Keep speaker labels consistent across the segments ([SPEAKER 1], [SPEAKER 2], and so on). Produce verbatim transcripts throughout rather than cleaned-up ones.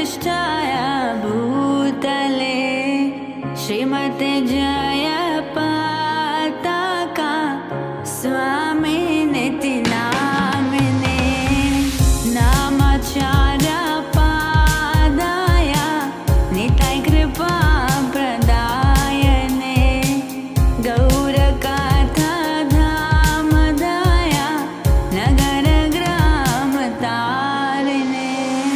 [SPEAKER 1] प्रतिष्ठाया भूतले श्रीमते जय पताका स्वामी निति नामिने नामाचार्य पादाया निताय कृपा प्रदायने गौरकथा धामदाया नगर ग्राम तारिणे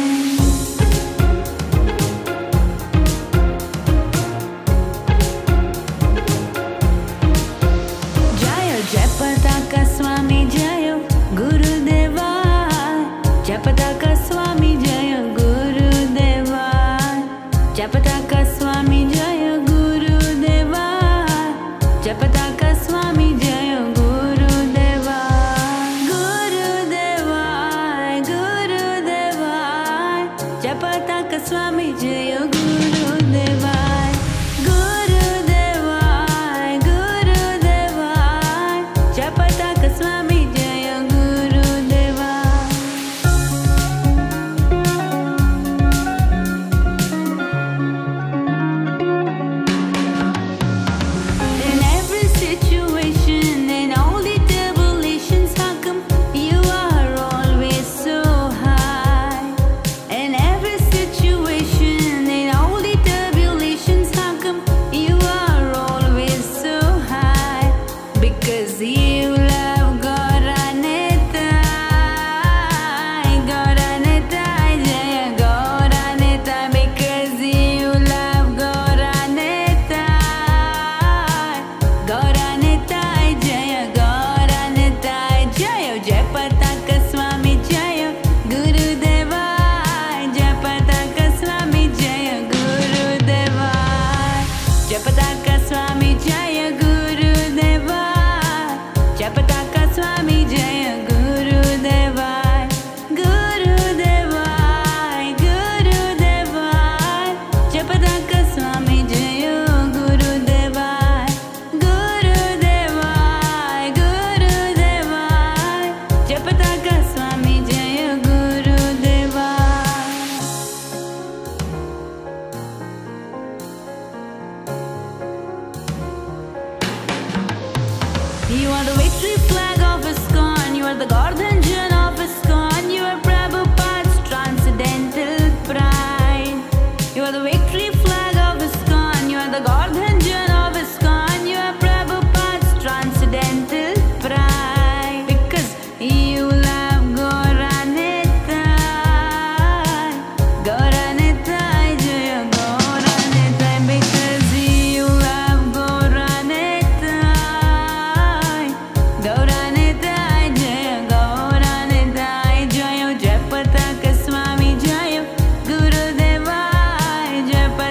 [SPEAKER 1] जय जय पताका स्वामी जय गुरुदेवा जय पताका स्वामी जय गुरुदेवा जय पताका स्वामी जय गुरुदेवा जय पताका स्वामी जय गुरुदेवा गुरुदेवा गुरुदेवा जय पताका स्वामी जय गुरुदेवा गुरुदेवा गुरुदेवा जय पताका स्वामी जय गुरुदेवा In every situation, in all the tribulations, how come you are always so high? In every situation, in all the tribulations, how come you are always so high? Because you love Gauranitai, Gauranitai, Jaya Gauranitai. Because you love Gauranitai, Gauranitai, Jaya Gauranitai. Jaya Jaya Pataka Swami Jaya Gurudeva Jaya Pataka Swami Jaya Gurudeva Jaya Pataka Swami Jaya Gurudeva Jaya Pataka Swami Jaya Gurudeva Gurudeva Gurudeva Jaya Pataka Swami Jaya Gurudeva Gurudeva Gurudeva Jaya Pataka Swami Jaya Gurudeva. You are the victory flag of ISKCON. You are the Gardhanjan of ISKCON. You are Prabhupada's transcendental pride. You are the victory flag of ISKCON. You are the Gardhanjan of ISKCON. You are Prabhupada's transcendental pride. Because you love Gauranitai, Gauranitai, Jaya Gauranitai. Because you love Gauranitai, Gauranitai, Jaya Gauranitai. Jaya Jaya Pataka Swami Jaya Gurudeva Jaya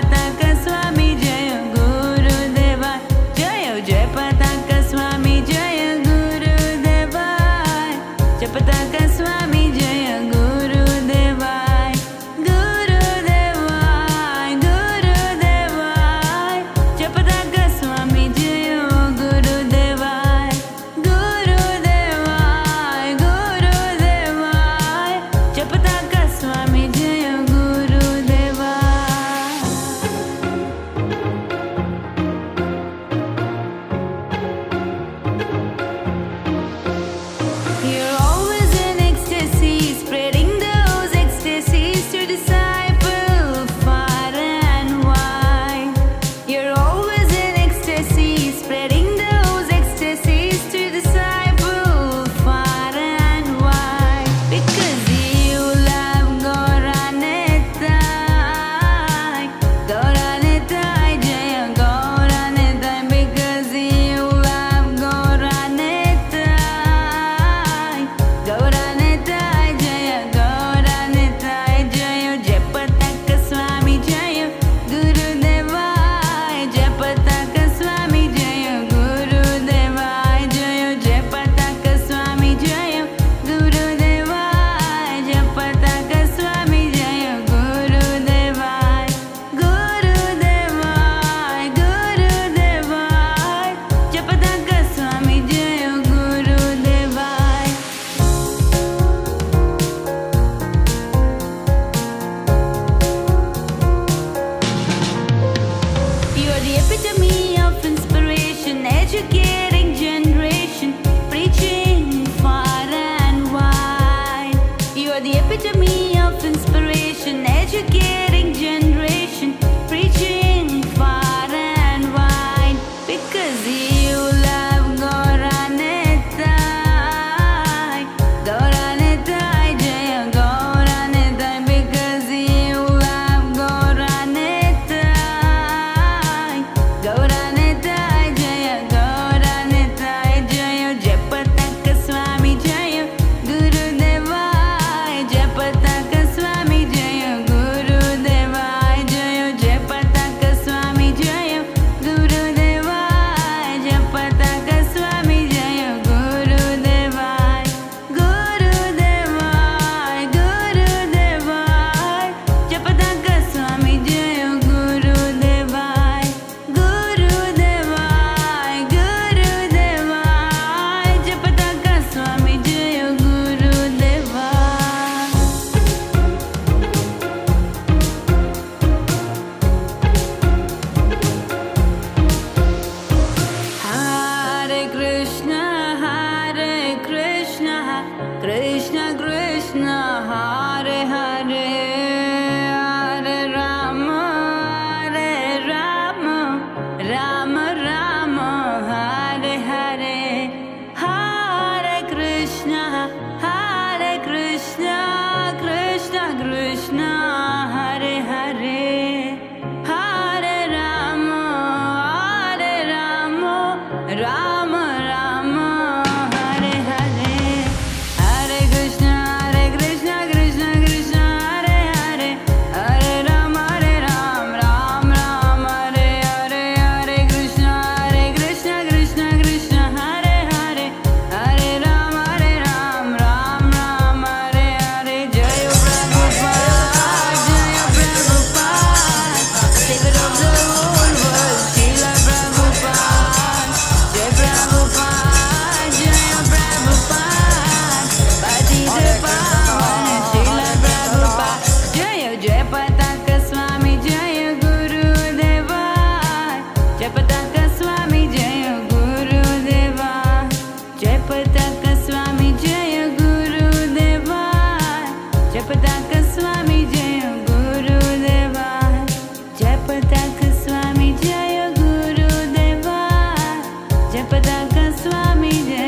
[SPEAKER 1] Swami Jai.